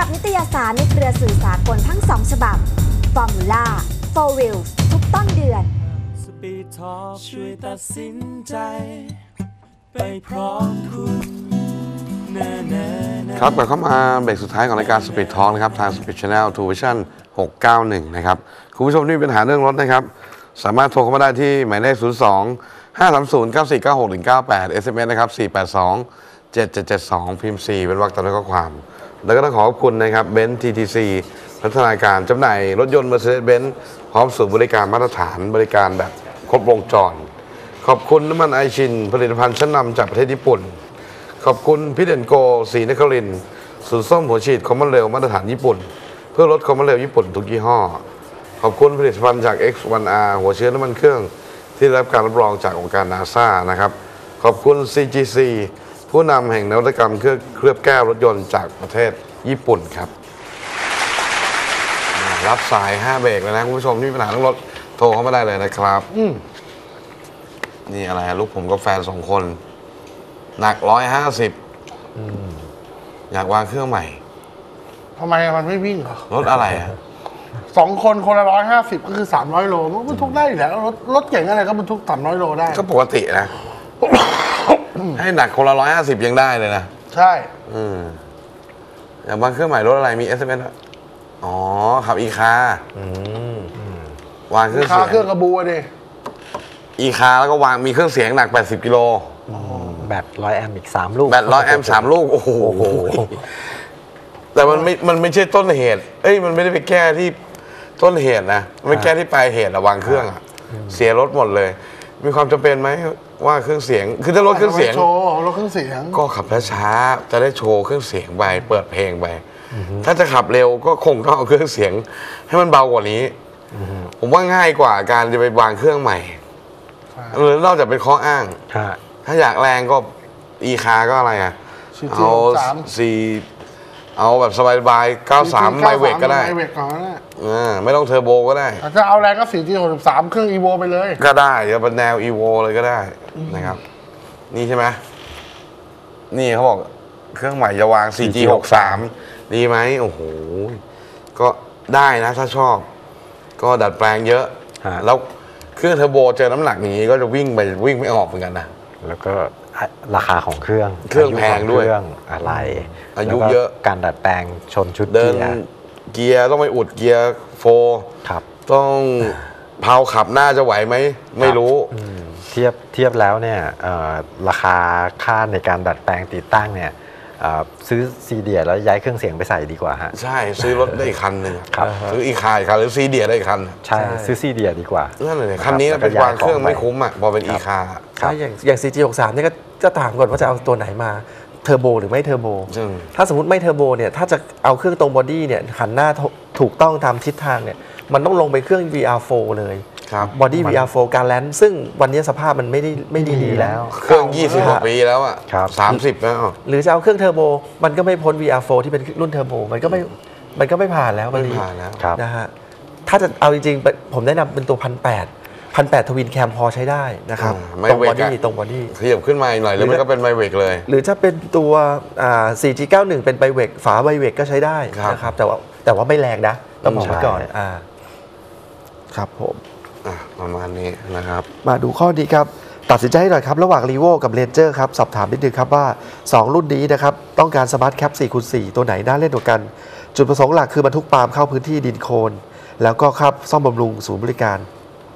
กับนิตยสารในเครือสื่อสากลทั้ง2ฉบับ Formula 4 Wheels ทุกต้นเดือน Speed Talk ช่วยตัดสินใจไปพร้อมคุณครับกลับเข้ามาเบรกสุดท้ายของรายการ Speed Talk นะครับทาง Speed Channel True Vision 691 นะครับคุณผู้ชมที่มีปัญหาเรื่องรถนะครับสามารถโทรเข้ามาได้ที่หมายเลข 02-530-9496-198 SMS นะครับ 482-7772 พิมพ์ 4 เป็นวรรคตามด้วยข้อความแล้วก็ต้องขอบคุณนะครับเบนซ์ TTC พัฒนาการจำหน่ายรถยนต์ Mercedes-Benz พร้อมศูนย์บริการมาตรฐานบริการแบบครบวงจรขอบคุณน้ำมันไอชินผลิตภัณฑ์ชั้นนำจากประเทศญี่ปุ่นขอบคุณพี่เด่นโกศรีนครินทร์สูตรส้มหัวฉีดคอมมอนเรลมาตรฐานญี่ปุ่นเพื่อลดคอมมอนเรลญี่ปุ่นทุกยี่ห้อขอบคุณผลิตภัณฑ์จาก X1R หัวเชื้อน้ำมันเครื่องที่ได้รับการรับรองจากองค์การ NASA นะครับขอบคุณ CGC ผู้นำแห่งนวัตกรรมเคลือบแก้วรถยนต์จากประเทศญี่ปุ่นครับรับสาย5เบรกแล้วนะคุณผู้ชมที่มีปัญหาเรื่องรถโทรเข้ามาได้เลยนะครับนี่อะไรลูกผมกับแฟน2คนหนัก150อยากวางเครื่องใหม่ทำไมมันไม่วิ่งเหรอรถอะไรอะ 2 คนคนละ150ก็คือ300 โลมันบรรทุกได้อยู่แล้วรถเก่งอะไรก็บรรทุก300 โลได้ก็ปกตินะ ให้หนักคนละ150ยังได้เลยนะใช่อยากวางเครื่องใหม่รถอะไรมี SMS อ๋อขับอีคาวางเครื่องเสียงเครื่องกระบูดิอีคาแล้วก็วางมีเครื่องเสียงหนัก80กิโลแบต100 แอมป์อีก3 ลูกแบต100 แอมป์3 ลูกโอ้โหแต่มันไม่ใช่ต้นเหตุมันไม่ได้ไปแก้ที่ต้นเหตุนะไม่แก้ที่ปลายเหตุวางเครื่องเสียรถหมดเลยมีความจำเป็นไหมว่าเครื่องเสียงคือถ้ารถเครื่องเสียงโชว์รถเครื่องเสียงก็ขับช้าๆจะได้โชว์เครื่องเสียงไปเปิดเพลงไปถ้าจะขับเร็วก็คงต้องเอาเครื่องเสียงให้มันเบากว่านี้ผมว่าง่ายกว่าการจะไปวางเครื่องใหม่นอกจากเป็นข้ออ้างถ้าอยากแรงก็อีคาก็อะไรเอาเอาแบบสบายๆ93ไมเวกก็ได้ไม่ต้องเทอร์โบก็ได้ถ้าเอาแรงก็4G63เครื่อง Evo ไปเลยก็ได้จะเป็นแนว Evo เลยก็ได้นะครับนี่ใช่ไหมนี่เขาบอกเครื่องใหม่จะวาง 4G63 ดีไหมโอ้โหก็ได้นะถ้าชอบก็ดัดแปลงเยอะแล้วเครื่องเทอร์โบเจอน้ำหนักอย่างนี้ก็จะวิ่งไม่ออกเหมือนกันนะแล้วก็ราคาของเครื่องแพงด้วยเครื่องอะไรอายุเยอะการดัดแปลงชนชุดเกียร์ต้องไปอุดเกียร์โฟครับต้องเพาขับหน้าจะไหวไหมไม่รู้เทียบแล้วเนี่ยราคาค่าในการดัดแปลงติดตั้งเนี่ยซื้อซีเดียแล้วย้ายเครื่องเสียงไปใส่ดีกว่าฮะใช่ซื้อรถได้อีกคันหนึ่งซื้ออีกคันหรือซีเดียได้อีกคันใช่ซื้อซีเดียดีกว่านั่นเลยคันนี้เป็นวางเครื่องไม่คุ้มพอเป็นอีคาอย่าง CG63 นี่ก็ถามก่อนว่าจะเอาตัวไหนมาเทอร์โบหรือไม่เทอร์โบถ้าสมมติไม่เทอร์โบเนี่ยถ้าจะเอาเครื่องตรงบอดี้เนี่ยหันหน้าถูกต้องตามทิศทางเนี่ยมันต้องลงไปเครื่อง VR4 เลยบอดี้ VR4 การแลนด์ซึ่งวันนี้สภาพมันไม่ดีแล้วเครื่อง20 กว่าปีแล้วอ่ะ30แล้วหรือจะเอาเครื่องเทอร์โบมันก็ไม่พ้น VR4 ที่เป็นรุ่นเทอร์โบมันก็ไม่ผ่านแล้วไม่ผ่านแล้วนะฮะถ้าจะเอาจริงๆผมแนะนำเป็นตัว1,800ทวินแคมพอใช้ได้นะครับตรงบอดี้ขยับขึ้นมาหน่อยแล้วมันก็เป็นไมเวกเลยหรือถ้าเป็นตัว 4G91 เป็นไบเวกฝาไบเวกก็ใช้ได้นะครับแต่ว่าไม่แรงนะต้องบอกไว้ก่อนครับผมประมาณนี้นะครับมาดูข้อนี้ครับตัดสินใจให้หน่อยครับระหว่าง Revo กับ Ranger ครับสอบถามนิดนึงครับว่า2รุ่นนี้นะครับต้องการ Smart Cap 4x4 ตัวไหนน่าเล่นกว่ากันจุดประสงค์หลักคือบรรทุกปาล์มเข้าพื้นที่ดินโคลนแล้วก็ครับซ่อมบำรุงศูนย์บริการ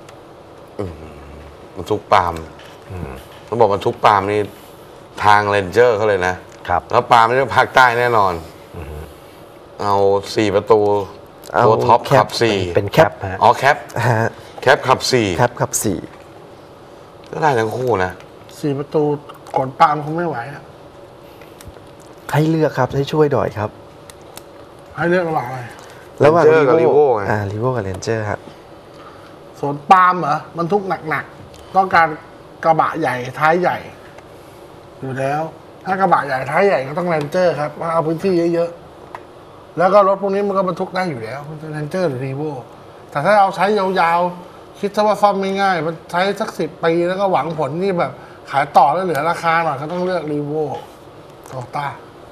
บรรทุกปาล์มต้องบอกบรรทุกปาล์มนี่ทาง Ranger เขาเลยนะครับแล้วปาล์มนี่ภาคใต้แน่นอนเอา4ประตูตัวท็อปขับ4 เป็นแคปแคปขับ4ก็ได้ทั้งคู่นะ 4ประตูขนปาล์มคงไม่ไหวให้เลือกครับให้ช่วยหน่อยครับให้เลือกระหว่างอะไรระหว่างRevo กับ Ranger ครับส่วนปาล์มบรรทุกหนักๆต้องการกระบะใหญ่ท้ายใหญ่อยู่แล้วถ้ากระบะใหญ่ท้ายใหญ่ก็ต้อง Ranger ครับมาเอาพื้นที่เยอะๆแล้วก็รถพวกนี้มันก็บรรทุกได้อยู่แล้ว Ranger หรือ Revo แต่ถ้าเอาใช้ยาวๆคิดซะว่าซ่อมไม่ง่ายมันใช้สัก10 ปีแล้วก็หวังผลนี่แบบขายต่อแล้วเหลือราคาหน่อยก็ต้องเลือก Revo โตต้า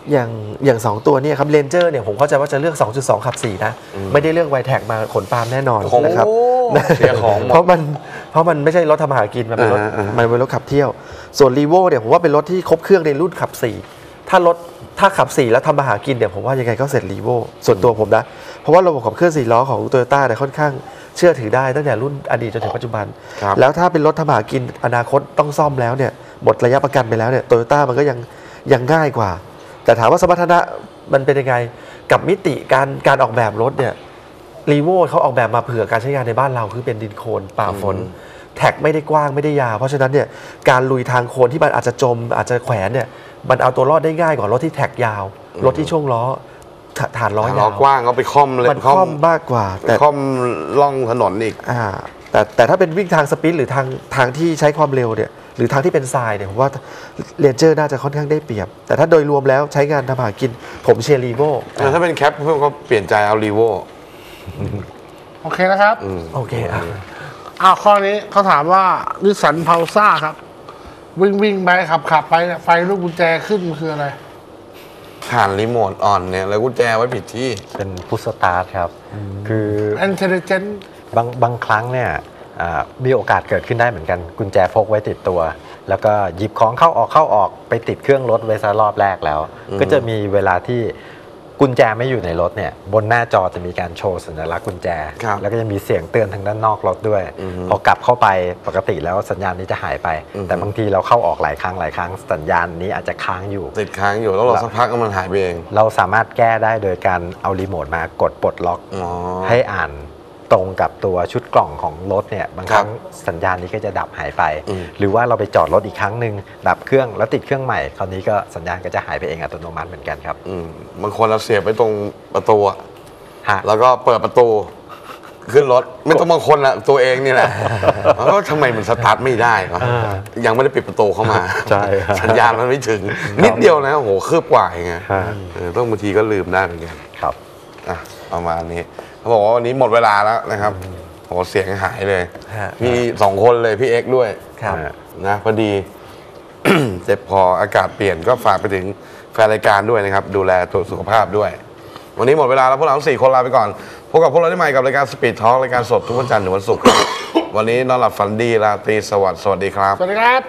อย่าง2ตัวเนี่ยครับเรนเจอร์เนี่ยผมเข้าใจว่าจะเลือก 2.2 ขับ 4 นะ ไม่ได้เลือกไวแท็กมาขนปาล์มแน่นอนนะครับเสียของหมดเพราะมันไม่ใช่รถทำมาหากินมันเป็นรถมันเป็นรถขับเที่ยวส่วนรีโวเนี่ยผมว่าเป็นรถที่ครบเครื่องในรุ่นขับ 4 ถ้าขับ 4 แล้วทำมาหากินเนี่ยผมว่ายังไงก็เสร็จรีโวส่วนตัวผมนะเพราะว่าระบบขับเคลื่อน4 ล้อของ Toyota เนี่ยค่อนข้างเชื่อถือได้ตั้งแต่รุ่นอดีตจนถึงปัจจุบันแล้วถ้าเป็นรถทำมาหากินอนาคตต้องซ่อมแล้วเนี่ยหมดระยะประกันไปแล้วเนี่ย Toyota มันก็ยังง่ายกว่าแต่ถามว่าสมรรถนะมันเป็นยังไงกับมิติการออกแบบรถเนี่ยรีโวเขาออกแบบมาเผื่อการใช้งานในบ้านเราคือเป็นดินโคลนป่าฝนแท็กไม่ได้กว้างไม่ได้ยาวเพราะฉะนั้นเนี่ยการลุยทางโคลนที่มันอาจจะจมอาจจะแขวนเนี่ยมันเอาตัวรอดได้ง่ายกว่ารถที่แท็กยาวรถที่ช่วงล้อฐานล้อยาวกว้างก็ไปค่อมเลยมันค่อมมากกว่าแต่ค่อมล่องถนนอีกแต่ถ้าเป็นวิ่งทางสปีดหรือทางที่ใช้ความเร็วเนี่ยหรือทางที่เป็นทรายเนี่ยผมว่าเรนเจอร์น่าจะค่อนข้างได้เปรียบแต่ถ้าโดยรวมแล้วใช้งานทำหากินผมเชียร์รีโวถ้าเป็นแคปเพื่อนก็เปลี่ยนใจเอารีโวโอเคนะครับโอเคข้อนี้เขาถามว่านิสสันพาวซ่าครับวิ่งไปขับไปเนี่ยไฟลูกกุญแจขึ้นมันคืออะไรผ่านรีโมทอ่อนเนี่ยแล้วกุญแจไว้ผิดที่เป็นพุชสตาร์ทครับคือ intelligent บางครั้งเนี่ยมีโอกาสเกิดขึ้นได้เหมือนกันกุญแจพกไว้ติดตัวแล้วก็หยิบของเข้าออกไปติดเครื่องรถไว้ซะรอบแรกแล้วก็จะมีเวลาที่กุญแจไม่อยู่ในรถเนี่ยบนหน้าจอจะมีการโชว์สัญลักษณ์กุญแจแล้วก็จะมีเสียงเตือนทางด้านนอกรถด้วยพอกลับเข้าไปปกติแล้วสัญญาณนี้จะหายไปแต่บางทีเราเข้าออกหลายครั้งสัญญาณนี้อาจจะค้างอยู่ติดค้างอยู่แล้วเราสักพักก็มันหายไปเองเราสามารถแก้ได้โดยการเอารีโมทมากดปลดล็อกให้อ่านตรงกับตัวชุดกล่องของรถเนี่ยบางครั้งสัญญาณนี้ก็จะดับหายไปหรือว่าเราไปจอดรถอีกครั้งหนึ่งดับเครื่องแล้วติดเครื่องใหม่คราวนี้ก็สัญญาณก็จะหายไปเองอัตโนมัติเหมือนกันครับบางคนเราเสียบไปตรงประตูแล้วก็เปิดประตูขึ้นรถไม่ต้องบางคนละตัวเองนี่แหละแล้วทำไมมันสตาร์ทไม่ได้วะยังไม่ได้ปิดประตูเข้ามาใช่สัญญาณมันไม่ถึงนิดเดียวนะโอ้โหคืบกว่าไงต้องบางทีก็ลืมได้เหมือนกันครับประมาณนี้เขาบอกว่าวันนี้หมดเวลาแล้วนะครับโหเสียงหายเลยมี2 คนเลยพี่เอ็กซ์ด้วยนะพอดี เจ็บพออากาศเปลี่ยนก็ฝากไปถึงแฟนรายการด้วยนะครับดูแลตัวสุขภาพด้วยวันนี้หมดเวลาแล้วพวกเรา4 คนลาไปก่อนพบกับพวกเราได้ใหม่กับรายการสปีดทอล์กรายการสดทุกวันจันทร์ถึงวันศุกร์ วันนี้นอนหลับฝันดีราตรีสวัสดีครับสวัสดีครับ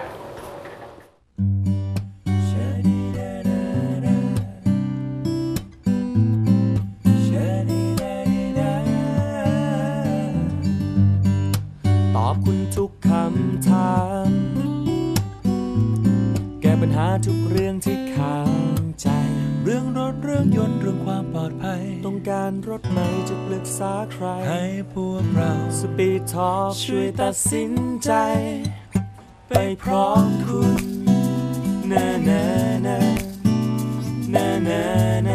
ตอบคุณทุกคำถามแก้ปัญหาทุกเรื่องที่ค้างใจเรื่องรถเรื่องยนต์เรื่องความปลอดภัยต้องการรถไหนจะปรึกษาใครให้พวกเราสปีดทอล์กช่วยตัดสินใจไปพร้อมคุณนะ